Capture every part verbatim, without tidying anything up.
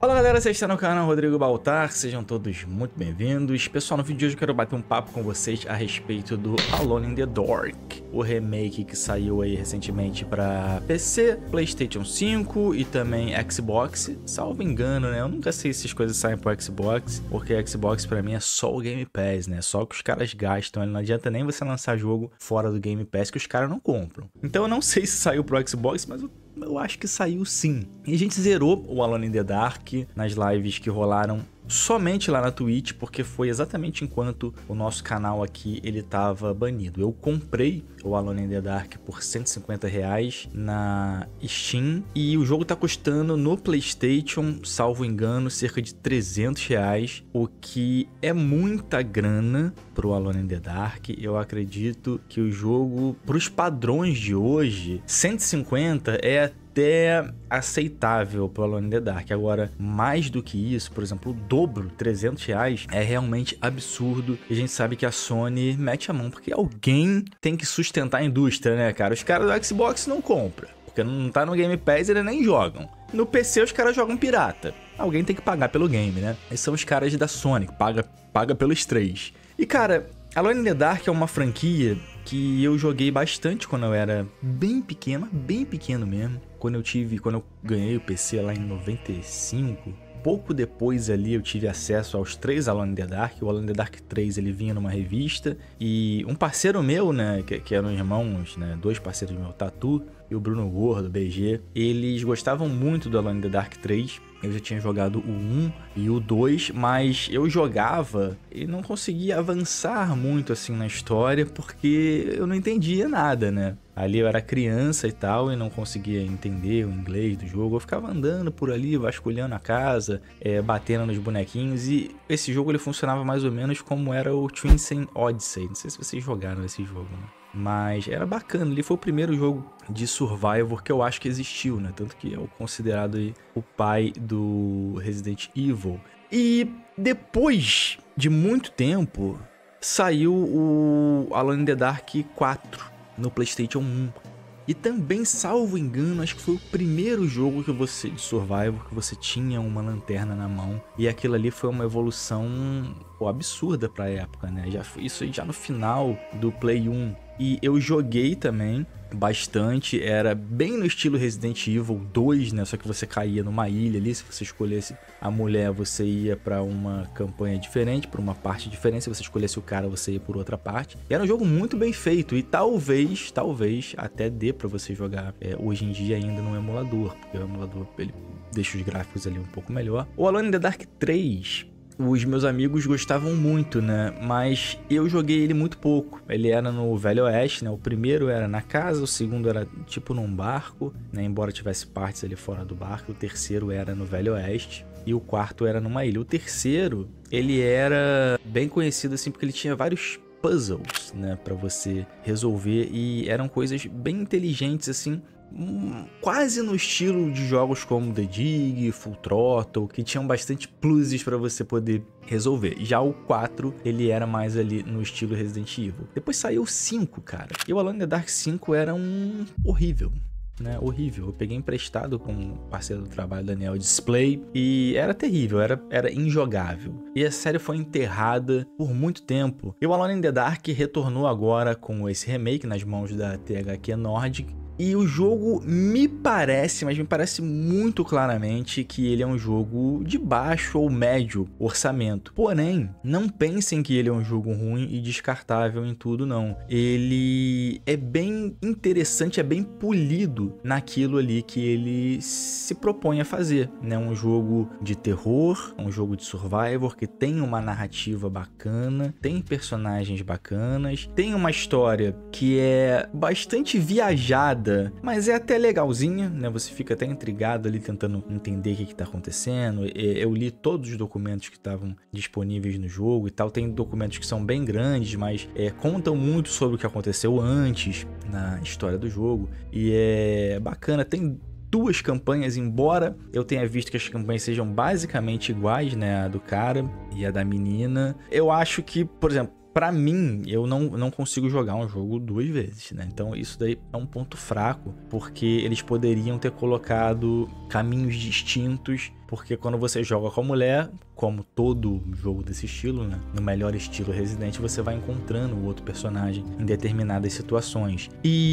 Fala galera, vocês estão no canal Rodrigo Baltar, sejam todos muito bem-vindos. Pessoal, no vídeo de hoje eu quero bater um papo com vocês a respeito do Alone in the Dark, o remake que saiu aí recentemente para P C, PlayStation cinco e também Xbox. Salvo engano, né? Eu nunca sei se as coisas saem pro Xbox, porque Xbox pra mim é só o Game Pass, né? Só o que os caras gastam, não adianta nem você lançar jogo fora do Game Pass que os caras não compram. Então eu não sei se saiu pro Xbox, mas eu Eu acho que saiu sim. E a gente zerou o Alone in the Dark nas lives que rolaram somente lá na Twitch, porque foi exatamente enquanto o nosso canal aqui ele tava banido. Eu comprei o Alone in the Dark por cento e cinquenta reais na Steam e o jogo tá custando no PlayStation, salvo engano, cerca de trezentos reais, o que é muita grana pro Alone in the Dark. Eu acredito que o jogo, pros padrões de hoje, cento e cinquenta é até aceitável pro Alone in the Dark. Agora, mais do que isso, por exemplo, o dobro, trezentos reais, é realmente absurdo. E a gente sabe que a Sony mete a mão, porque alguém tem que sustentar a indústria, né, cara? Os caras do Xbox não compram, porque não tá no Game Pass e eles nem jogam. No P C os caras jogam pirata. Alguém tem que pagar pelo game, né? Esses são os caras da Sony, que paga, paga pelos três. E, cara, Alone in the Dark é uma franquia que eu joguei bastante quando eu era bem pequeno, bem pequeno mesmo. Quando eu tive, quando eu ganhei o P C lá em noventa e cinco, pouco depois ali eu tive acesso aos três Alone in the Dark. O Alone in the Dark três ele vinha numa revista e um parceiro meu, né, que, que eram irmãos, né, dois parceiros meus, Tatu e o Bruno Gordo, B G, eles gostavam muito do Alone in the Dark três. Eu já tinha jogado o um e o dois, mas eu jogava e não conseguia avançar muito assim na história porque eu não entendia nada, né? Ali eu era criança e tal e não conseguia entender o inglês do jogo. Eu ficava andando por ali, vasculhando a casa, é, batendo nos bonequinhos. E esse jogo ele funcionava mais ou menos como era o Twinsen Odyssey. Não sei se vocês jogaram esse jogo, né? Mas era bacana, ele foi o primeiro jogo de Survivor que eu acho que existiu, né? Tanto que é o considerado aí o pai do Resident Evil. E depois de muito tempo, saiu o Alone in the Dark quatro no PlayStation um. E também, salvo engano, acho que foi o primeiro jogo que você, de Survivor, que você tinha uma lanterna na mão. E aquilo ali foi uma evolução pô, absurda pra época, né? Já, isso já no final do Play um. E eu joguei também bastante, era bem no estilo Resident Evil dois, né? Só que você caía numa ilha ali, se você escolhesse a mulher, você ia pra uma campanha diferente, pra uma parte diferente. Se você escolhesse o cara, você ia por outra parte. E era um jogo muito bem feito e talvez, talvez até dê pra você jogar é, hoje em dia ainda no emulador, porque o emulador ele deixa os gráficos ali um pouco melhor. O Alone in the Dark três... os meus amigos gostavam muito, né? Mas eu joguei ele muito pouco. Ele era no Velho Oeste, né? O primeiro era na casa, o segundo era tipo num barco, né? Embora tivesse partes ali fora do barco. O terceiro era no Velho Oeste e o quarto era numa ilha. O terceiro, ele era bem conhecido assim porque ele tinha vários puzzles, né? Pra você resolver e eram coisas bem inteligentes assim. Quase no estilo de jogos como The Dig, Full Throttle, que tinham bastante pluses para você poder resolver. Já o quatro, ele era mais ali no estilo Resident Evil. Depois saiu o cinco, cara. E o Alone in the Dark cinco era um horrível. Né, horrível. Eu peguei emprestado com um parceiro do trabalho, Daniel Display, e era terrível, era, era injogável. E a série foi enterrada por muito tempo. E o Alone in the Dark retornou agora com esse remake nas mãos da T H Q Nordic. E o jogo me parece, mas me parece muito claramente que ele é um jogo de baixo ou médio orçamento. Porém, não pensem que ele é um jogo ruim e descartável em tudo, não. Ele é bem interessante, é bem polido naquilo ali que ele se propõe a fazer, né? Um jogo de terror, um jogo de survivor que tem uma narrativa bacana, tem personagens bacanas, tem uma história que é bastante viajada, mas é até legalzinha, né? Você fica até intrigado ali tentando entender o que, que tá acontecendo. Eu li todos os documentos que estavam disponíveis no jogo e tal. Tem documentos que são bem grandes, mas é, contam muito sobre o que aconteceu antes na história do jogo. E é bacana, tem duas campanhas, embora eu tenha visto que as campanhas sejam basicamente iguais, né? A do cara e a da menina. Eu acho que, por exemplo, pra mim, eu não, não consigo jogar um jogo duas vezes, né? Então isso daí é um ponto fraco, porque eles poderiam ter colocado caminhos distintos porque quando você joga com a mulher, como todo jogo desse estilo, né, no melhor estilo Resident, você vai encontrando o outro personagem em determinadas situações.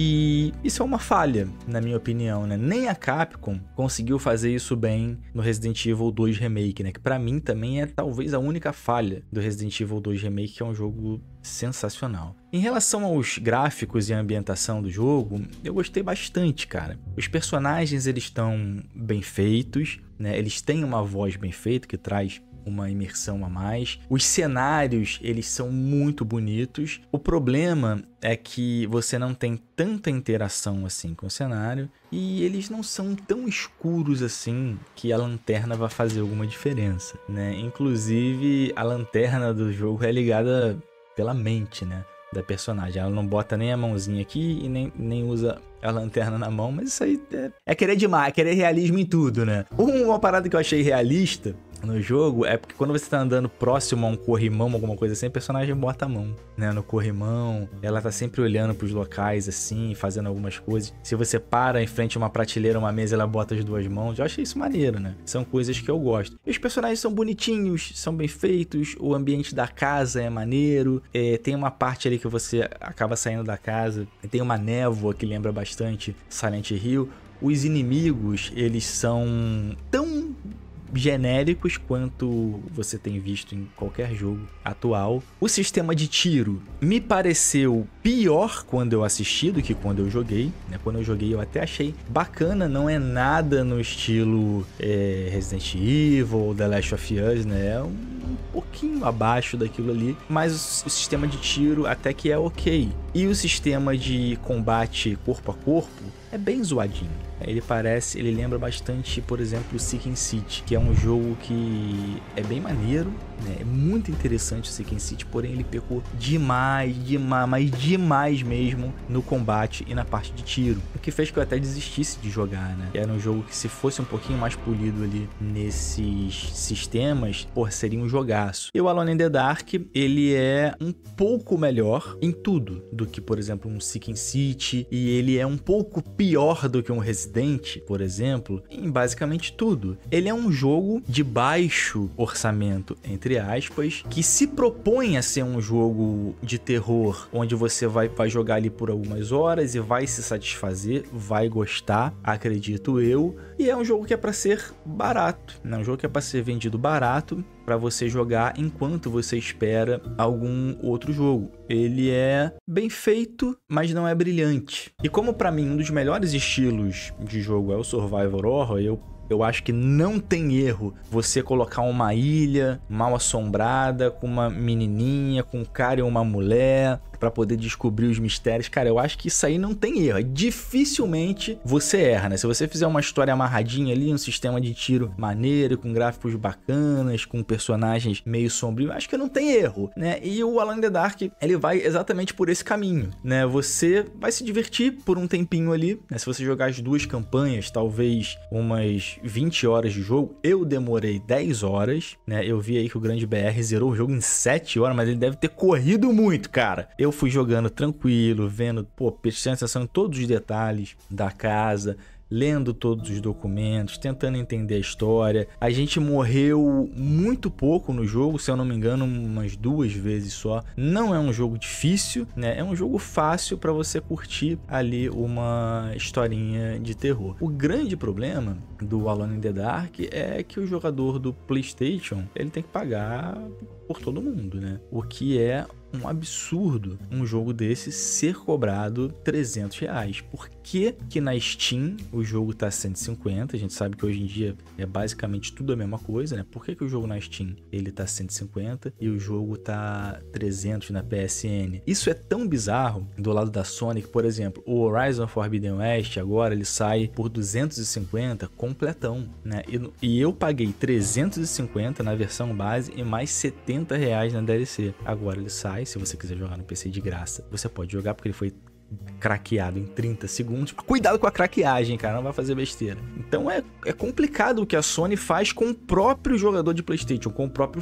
E isso é uma falha, na minha opinião, né? Nem a Capcom conseguiu fazer isso bem no Resident Evil dois Remake, né? Que pra mim também é talvez a única falha do Resident Evil dois Remake, que é um jogo sensacional. Em relação aos gráficos e a ambientação do jogo, eu gostei bastante, cara. Os personagens, eles estão bem feitos, né? Eles têm uma voz bem feita, que traz uma imersão a mais. Os cenários, eles são muito bonitos. O problema é que você não tem tanta interação assim com o cenário e eles não são tão escuros assim que a lanterna vai fazer alguma diferença, né? Inclusive, a lanterna do jogo é ligada pela mente, né, da personagem. Ela não bota nem a mãozinha aqui e nem, nem usa a lanterna na mão, mas isso aí é, é querer demais, é querer realismo em tudo, né? Uma parada que eu achei realista no jogo é porque quando você tá andando próximo a um corrimão, alguma coisa assim, a personagem bota a mão, né, no corrimão. Ela tá sempre olhando pros locais assim, fazendo algumas coisas. Se você para em frente a uma prateleira, uma mesa, ela bota as duas mãos. Eu achei isso maneiro, né? São coisas que eu gosto. E os personagens são bonitinhos, são bem feitos, o ambiente da casa é maneiro. É, tem uma parte ali que você acaba saindo da casa, tem uma névoa que lembra bastante Silent Hill. Os inimigos, eles são tão genéricos quanto você tem visto em qualquer jogo atual. O sistema de tiro me pareceu pior quando eu assisti do que quando eu joguei, né? Quando eu joguei eu até achei bacana, não é nada no estilo é, Resident Evil ou The Last of Us, né? É um, um pouquinho abaixo daquilo ali, mas o, o sistema de tiro até que é ok. E o sistema de combate corpo a corpo é bem zoadinho. Ele parece, ele lembra bastante, por exemplo, o Sinking City, que é um jogo que é bem maneiro, né? É muito interessante o Sinking City, porém ele pecou demais, demais, mas demais mesmo no combate e na parte de tiro, o que fez que eu até desistisse de jogar, né? Era um jogo que, se fosse um pouquinho mais polido ali nesses sistemas, pô, seria um jogaço. E o Alone in the Dark, ele é um pouco melhor em tudo do que, por exemplo, um Sinking City, e ele é um pouco pior do que um Resident, por exemplo, em basicamente tudo. Ele é um jogo de baixo orçamento, entre aspas, que se propõe a ser um jogo de terror, onde você vai, vai jogar ali por algumas horas e vai se satisfazer, vai gostar, acredito eu, e é um jogo que é para ser barato, né? Um jogo que é para ser vendido barato, para você jogar enquanto você espera algum outro jogo. Ele é bem feito, mas não é brilhante. E como para mim um dos melhores estilos de jogo é o Survival Horror, eu Eu acho que não tem erro você colocar uma ilha mal assombrada com uma menininha, com um cara e uma mulher, pra poder descobrir os mistérios. Cara, eu acho que isso aí não tem erro. Dificilmente você erra, né? Se você fizer uma história amarradinha ali, um sistema de tiro maneiro, com gráficos bacanas, com personagens meio sombrios, acho que não tem erro, né? E o Alone in the Dark, ele vai exatamente por esse caminho, né? Você vai se divertir por um tempinho ali, né? Se você jogar as duas campanhas, talvez umas vinte horas de jogo. Eu demorei dez horas, né? Eu vi aí que o Grande B R zerou o jogo em sete horas, mas ele deve ter corrido muito, cara. Eu fui jogando tranquilo, vendo, pô, prestando atenção em todos os detalhes da casa, lendo todos os documentos, tentando entender a história. A gente morreu muito pouco no jogo, se eu não me engano, umas duas vezes só. Não é um jogo difícil, né? É um jogo fácil para você curtir ali uma historinha de terror. O grande problema do Alone in the Dark é que o jogador do PlayStation, ele tem que pagar por todo mundo, né? O que é um absurdo um jogo desse ser cobrado trezentos reais. Por que que na Steam o jogo tá cento e cinquenta? A gente sabe que hoje em dia é basicamente tudo a mesma coisa, né? Por que que o jogo na Steam ele tá cento e cinquenta e o jogo tá trezentos na P S N? Isso é tão bizarro do lado da Sony que, por exemplo, o Horizon Forbidden West agora ele sai por duzentos e cinquenta completão, né? E, e eu paguei trezentos e cinquenta na versão base e mais setenta reais na D L C. Agora ele sai, se você quiser jogar no P C de graça, você pode jogar porque ele foi craqueado em trinta segundos. Cuidado com a craqueagem, cara, não vai fazer besteira. Então é, é complicado o que a Sony faz com o próprio jogador de PlayStation, com o próprio fã,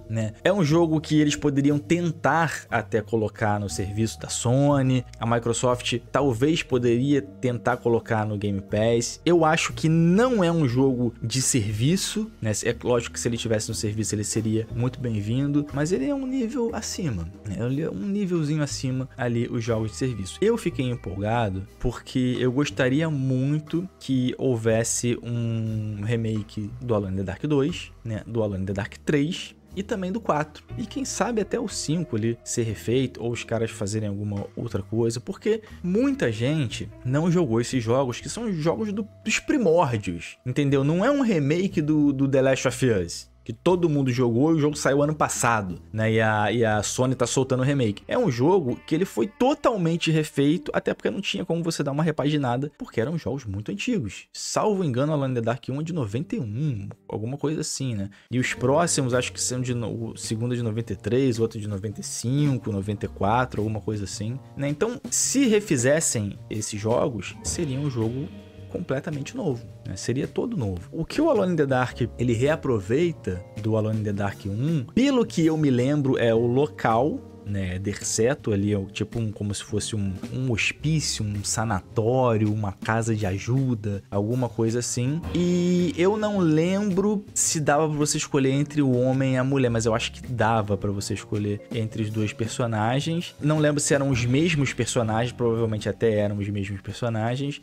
né? É um jogo que eles poderiam tentar até colocar no serviço da Sony. A Microsoft talvez poderia tentar colocar no Game Pass. Eu acho que não é um jogo de serviço, né? É lógico que se ele tivesse no serviço ele seria muito bem-vindo, mas ele é um nível acima, né? Ele é um nívelzinho acima ali os jogos de serviço. Eu fiquei empolgado porque eu gostaria muito que houvesse um remake do Alone in the Dark dois, né? Do Alone in the Dark três e também do quatro. E quem sabe até o cinco ali ser refeito ou os caras fazerem alguma outra coisa, porque muita gente não jogou esses jogos que são jogos do, dos primórdios, entendeu? Não é um remake do, do The Last of Us, que todo mundo jogou e o jogo saiu ano passado, né? E a, e a Sony tá soltando o remake. É um jogo que ele foi totalmente refeito, até porque não tinha como você dar uma repaginada, porque eram jogos muito antigos. Salvo engano, Alone in the Dark um é de noventa e um, alguma coisa assim, né? E os próximos, acho que são de... O segundo é de noventa e três, o outro de noventa e cinco, noventa e quatro, alguma coisa assim, né? Então, se refizessem esses jogos, seria um jogo completamente novo, né? Seria todo novo. O que o Alone in the Dark ele reaproveita do Alone in the Dark um, pelo que eu me lembro, é o local, né, Derceto ali, é tipo um, como se fosse um, um hospício, um sanatório, uma casa de ajuda, alguma coisa assim. E eu não lembro se dava pra você escolher entre o homem e a mulher, mas eu acho que dava pra você escolher entre os dois personagens. Não lembro se eram os mesmos personagens, provavelmente até eram os mesmos personagens.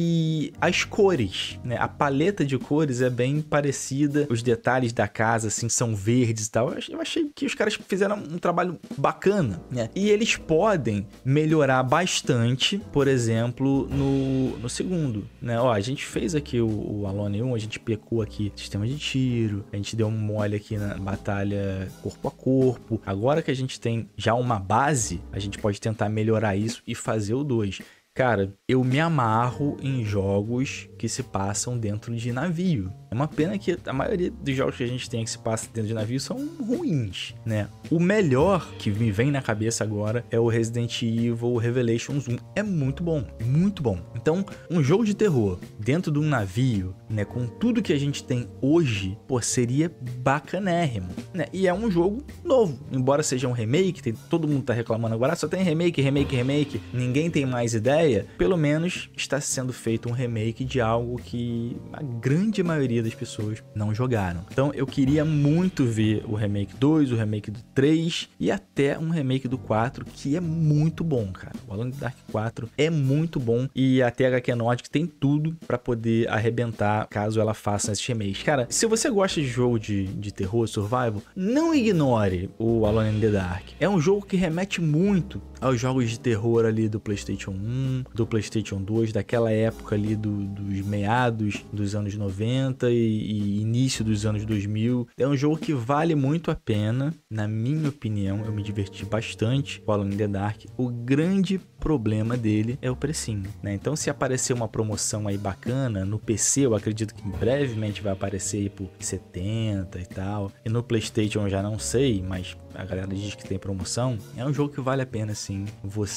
E as cores, né, a paleta de cores é bem parecida, os detalhes da casa, assim, são verdes e tal. Eu achei que os caras fizeram um trabalho bacana, né? E eles podem melhorar bastante, por exemplo, no, no segundo, né? Ó, a gente fez aqui o, o Alone um, a gente pecou aqui sistema de tiro, a gente deu um mole aqui na batalha corpo a corpo. Agora que a gente tem já uma base, a gente pode tentar melhorar isso e fazer o dois. Cara, eu me amarro em jogos que se passam dentro de navio. É uma pena que a maioria dos jogos que a gente tem que se passa dentro de navio são ruins, né? O melhor que me vem na cabeça agora é o Resident Evil Revelations um. É muito bom, muito bom. Então, um jogo de terror dentro de um navio, né? Com tudo que a gente tem hoje, pô, seria bacanérrimo, né? E é um jogo novo, embora seja um remake, tem, todo mundo tá reclamando agora, só tem remake, remake, remake, ninguém tem mais ideia. Pelo menos está sendo feito um remake de algo que a grande maioria das pessoas não jogaram. Então eu queria muito ver o remake dois, o remake do três e até um remake do quatro, que é muito bom, cara. O Alone in the Dark quatro é muito bom e a T H Q Nordic tem tudo para poder arrebentar caso ela faça esses remakes. Cara, se você gosta de jogo de, de terror, survival, não ignore o Alone in the Dark. É um jogo que remete muito aos jogos de terror ali do PlayStation um, do PlayStation dois, daquela época ali do, dos meados dos anos noventa e, e início dos anos dois mil. É um jogo que vale muito a pena, na minha opinião. Eu me diverti bastante com Alone in the Dark. O grande problema dele é o precinho, né? Então, se aparecer uma promoção aí bacana no P C, eu acredito que brevemente vai aparecer aí por setenta e tal. E no PlayStation eu já não sei, mas a galera diz que tem promoção. É um jogo que vale a pena sim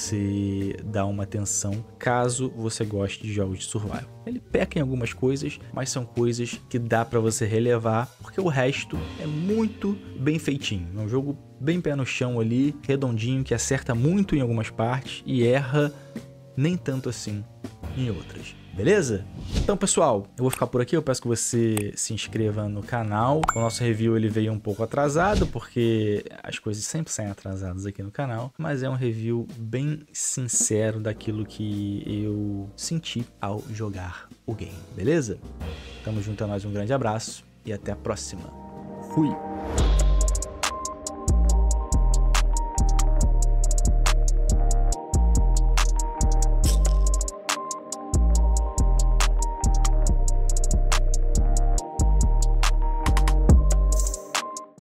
você dar uma atenção caso você goste de jogos de survival. Ele peca em algumas coisas, mas são coisas que dá pra você relevar, porque o resto é muito bem feitinho. É um jogo bem pé no chão ali, redondinho, que acerta muito em algumas partes e erra nem tanto assim em outras. Beleza? Então, pessoal, eu vou ficar por aqui. Eu peço que você se inscreva no canal. O nosso review ele veio um pouco atrasado, porque as coisas sempre saem atrasadas aqui no canal. Mas é um review bem sincero daquilo que eu senti ao jogar o game. Beleza? Tamo junto a nós, um grande abraço e até a próxima. Fui!